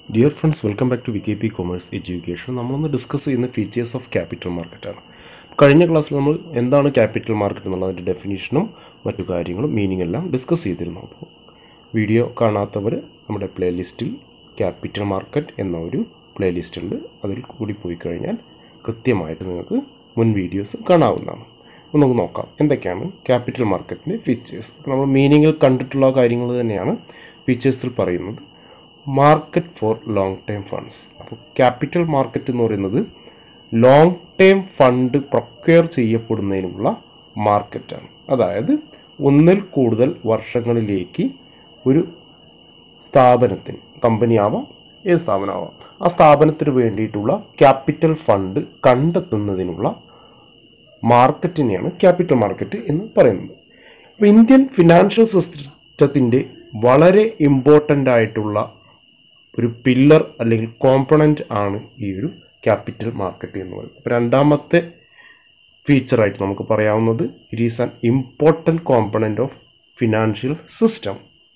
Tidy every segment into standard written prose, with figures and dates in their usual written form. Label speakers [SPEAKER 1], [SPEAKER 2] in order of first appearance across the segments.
[SPEAKER 1] Dear friends, welcome back to VKP Commerce Education. നമ്മളൊന്ന് discuss ചെയ്യുന്ന features of capital മാർക്കറ്റാണ്. കഴിഞ്ഞ ക്ലാസ്സിൽ നമ്മൾ എന്താണ് ക്യാപിറ്റൽ മാർക്കറ്റ് എന്നുള്ളതിൻ്റെ ഡെഫിനിഷനും മറ്റു കാര്യങ്ങളും മീനിങ് എല്ലാം ഡിസ്കസ് ചെയ്തിരുന്നു. അപ്പോൾ വീഡിയോ കാണാത്തവർ നമ്മുടെ പ്ലേലിസ്റ്റിൽ ക്യാപിറ്റൽ മാർക്കറ്റ് എന്ന ഒരു പ്ലേലിസ്റ്റ് ഉണ്ട്. അതിൽ കൂടി പോയി കഴിഞ്ഞാൽ കൃത്യമായിട്ട് നിങ്ങൾക്ക് മുൻ വീഡിയോസ് കാണാവുന്നതാണ്. അപ്പോൾ നമുക്ക് നോക്കാം എന്തൊക്കെയാണ് ക്യാപിറ്റൽ മാർക്കറ്റിൻ്റെ ഫീച്ചേഴ്സ്. നമ്മൾ മീനിങ്ങിൽ കണ്ടിട്ടുള്ള കാര്യങ്ങൾ തന്നെയാണ് ഫീച്ചേഴ്സിൽ പറയുന്നത്. Market for long term funds. അപ്പോൾ ക്യാപിറ്റൽ മാർക്കറ്റ് എന്ന് പറയുന്നത് ലോങ് ടേം ഫണ്ട് പ്രൊക്വയർ ചെയ്യപ്പെടുന്നതിനുള്ള മാർക്കറ്റാണ്. അതായത് ഒന്നിൽ കൂടുതൽ വർഷങ്ങളിലേക്ക് ഒരു സ്ഥാപനത്തിന്, കമ്പനി ആവാം, ഏത് സ്ഥാപനമാവാം, ആ സ്ഥാപനത്തിന് വേണ്ടിയിട്ടുള്ള ക്യാപിറ്റൽ ഫണ്ട് കണ്ടെത്തുന്നതിനുള്ള മാർക്കറ്റിനെയാണ് ക്യാപിറ്റൽ മാർക്കറ്റ് എന്ന് പറയുന്നത്. അപ്പോൾ ഇന്ത്യൻ ഫിനാൻഷ്യൽ സിസ്റ്റത്തിൻ്റെ വളരെ ഇമ്പോർട്ടൻ്റ് ആയിട്ടുള്ള ഒരു പില്ലർ അല്ലെങ്കിൽ കോമ്പണൻറ്റ് ആണ് ഈ ഒരു ക്യാപിറ്റൽ മാർക്കറ്റ് എന്ന് പറയുന്നത്. അപ്പോൾ രണ്ടാമത്തെ ഫീച്ചറായിട്ട് നമുക്ക് പറയാവുന്നത് it is an important component of financial system.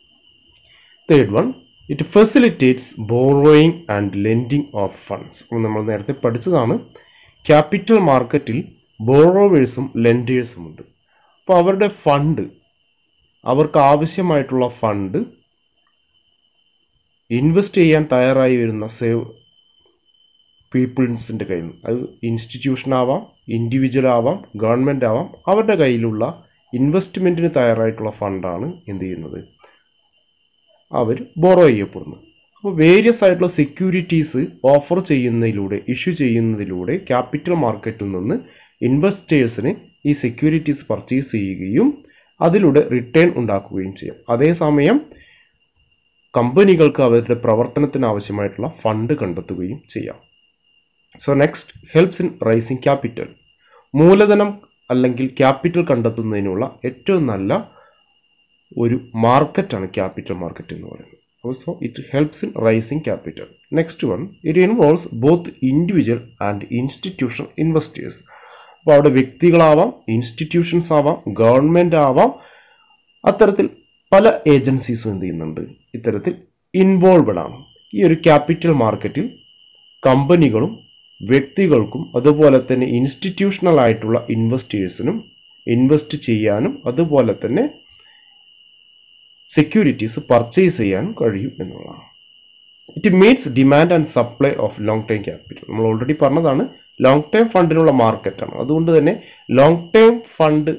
[SPEAKER 1] Third one, it facilitates borrowing and lending of funds. നമ്മൾ നേരത്തെ പഠിച്ചതാണ്, ക്യാപിറ്റൽ മാർക്കറ്റിൽ ബോറോവേഴ്സും ലെൻഡേഴ്സും ഉണ്ട്. അപ്പോൾ അവരുടെ ഫണ്ട്, അവർക്ക് ആവശ്യമായിട്ടുള്ള ഫണ്ട് ഇൻവെസ്റ്റ് ചെയ്യാൻ തയ്യാറായി വരുന്ന പീപ്പിൾസിൻ്റെ കയ്യിൽ നിന്ന്, അത് ഇൻസ്റ്റിറ്റ്യൂഷൻ ആവാം, ഇൻഡിവിജ്വൽ ആവാം, ഗവൺമെൻറ് ആവാം, അവരുടെ കയ്യിലുള്ള ഇൻവെസ്റ്റ്മെൻറ്റിന് തയ്യാറായിട്ടുള്ള ഫണ്ടാണ് എന്ത് ചെയ്യുന്നത്, അവർ ബോറോ ചെയ്യപ്പെടുന്നത്. അപ്പോൾ വേരിയസ് ആയിട്ടുള്ള സെക്യൂരിറ്റീസ് ഓഫർ ചെയ്യുന്നതിലൂടെ, ഇഷ്യൂ ചെയ്യുന്നതിലൂടെ ക്യാപിറ്റൽ മാർക്കറ്റിൽ നിന്ന് ഇൻവെസ്റ്റേഴ്സിന് ഈ സെക്യൂരിറ്റീസ് പർച്ചേസ് ചെയ്യുകയും അതിലൂടെ റിട്ടേൺ ഉണ്ടാക്കുകയും ചെയ്യും. അതേസമയം കമ്പനികൾക്ക് അവരുടെ പ്രവർത്തനത്തിന് ആവശ്യമായിട്ടുള്ള ഫണ്ട് കണ്ടെത്തുകയും ചെയ്യാം. So next, helps in raising capital. മൂലധനം അല്ലെങ്കിൽ ക്യാപിറ്റൽ കണ്ടെത്തുന്നതിനുള്ള ഏറ്റവും നല്ല ഒരു മാർക്കറ്റാണ് ക്യാപിറ്റൽ മാർക്കറ്റ് എന്ന് പറയുന്നത്. So it helps in raising capital. Next one, it involves both individual and institutional investors. അപ്പോൾ അവിടെ വ്യക്തികളാവാം, ഇൻസ്റ്റിറ്റ്യൂഷൻസ് ആവാം, ഗവൺമെൻറ് ആവാം, അത്തരത്തിൽ പല ഏജൻസീസും എന്ത് ചെയ്യുന്നുണ്ട്, ഇത്തരത്തിൽ ഇൻവോൾവഡ് ആണ്. ഈ ഒരു ക്യാപിറ്റൽ മാർക്കറ്റിൽ കമ്പനികളും വ്യക്തികൾക്കും അതുപോലെ തന്നെ ഇൻസ്റ്റിറ്റ്യൂഷണൽ ആയിട്ടുള്ള ഇൻവെസ്റ്റേഴ്സിനും ഇൻവെസ്റ്റ് ചെയ്യാനും അതുപോലെ തന്നെ സെക്യൂരിറ്റീസ് പർച്ചേസ് ചെയ്യാനും കഴിയും എന്നുള്ളതാണ്. It meets demand and supply of long time capital. നമ്മൾ ഓൾറെഡി പറഞ്ഞതാണ്, ലോങ് ടൈം ഫണ്ടിനുള്ള മാർക്കറ്റാണ്. അതുകൊണ്ട് തന്നെ ലോങ് ടൈം ഫണ്ട്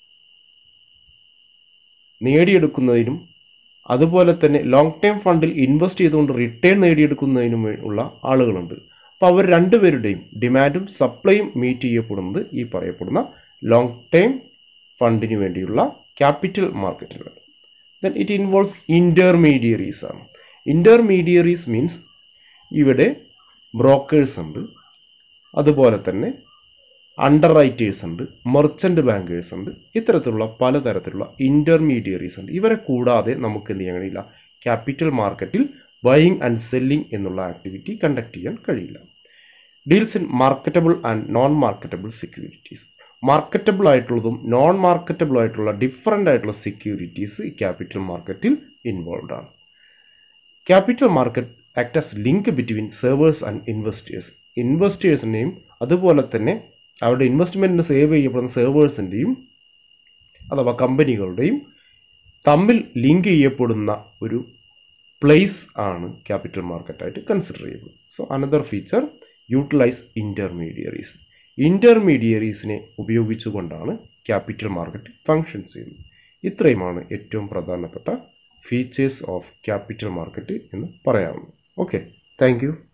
[SPEAKER 1] നേടിയെടുക്കുന്നതിനും അതുപോലെ തന്നെ ലോങ് ടൈം ഫണ്ടിൽ ഇൻവെസ്റ്റ് ചെയ്തുകൊണ്ട് റിട്ടേൺ നേടിയെടുക്കുന്നതിനും ഉള്ള ആളുകളുണ്ട്. അപ്പോൾ അവർ രണ്ടുപേരുടെയും ഡിമാൻഡും സപ്ലൈയും മീറ്റ് ചെയ്യപ്പെടുന്നത് ഈ പറയപ്പെടുന്ന ലോങ് ടൈം ഫണ്ടിന് വേണ്ടിയുള്ള ക്യാപിറ്റൽ മാർക്കറ്റിലാണ്. ദെൻ ഇറ്റ് ഇൻവോൾവ്സ് ഇൻ്റർമീഡിയറീസ് ആണ്. ഇൻ്റർമീഡിയറീസ് മീൻസ് ഇവിടെ ബ്രോക്കേഴ്സ് ഉണ്ട്, അതുപോലെ തന്നെ അണ്ടർ റൈറ്റേഴ്സ് ഉണ്ട്, മെർച്ചൻ്റ് ബാങ്കേഴ്സ് ഉണ്ട്, ഇത്തരത്തിലുള്ള പലതരത്തിലുള്ള ഇൻ്റർമീഡിയറീസ് ഉണ്ട്. ഇവരെ കൂടാതെ നമുക്ക് എന്ത് ചെയ്യാൻ കഴിയില്ല, ക്യാപിറ്റൽ മാർക്കറ്റിൽ ബൈയിങ് ആൻഡ് സെല്ലിംഗ് എന്നുള്ള ആക്ടിവിറ്റി കണ്ടക്ട് ചെയ്യാൻ കഴിയില്ല. Deals in marketable and non marketable securities. Marketable ആയിട്ടുള്ളതും നോൺ മാർക്കറ്റബിൾ ആയിട്ടുള്ള ഡിഫറൻ്റ് ആയിട്ടുള്ള സെക്യൂരിറ്റീസ് ഈ ക്യാപിറ്റൽ മാർക്കറ്റിൽ ഇൻവോൾവ് ആണ്. Capital market act as link between servers and investors. ഇൻവെസ്റ്റേഴ്സിൻ്റെയും അതുപോലെ തന്നെ അവരുടെ ഇൻവെസ്റ്റ്മെൻറ്റിന് സേവ് ചെയ്യപ്പെടുന്ന സെർവേഴ്സിൻ്റെയും അഥവാ കമ്പനികളുടെയും തമ്മിൽ ലിങ്ക് ചെയ്യപ്പെടുന്ന ഒരു പ്ലേസ് ആണ് ക്യാപിറ്റൽ മാർക്കറ്റായിട്ട് കൺസിഡർ ചെയ്യുന്നത്. So another feature, utilise intermediaries. ഇൻ്റർമീഡിയറീസിനെ ഉപയോഗിച്ചുകൊണ്ടാണ് ക്യാപിറ്റൽ മാർക്കറ്റ് ഫങ്ഷൻസ് ചെയ്യുന്നത്. ഇത്രയുമാണ് ഏറ്റവും പ്രധാനപ്പെട്ട ഫീച്ചേഴ്സ് ഓഫ് ക്യാപിറ്റൽ മാർക്കറ്റ് എന്ന് പറയാവുന്നത്. Okay, thank U.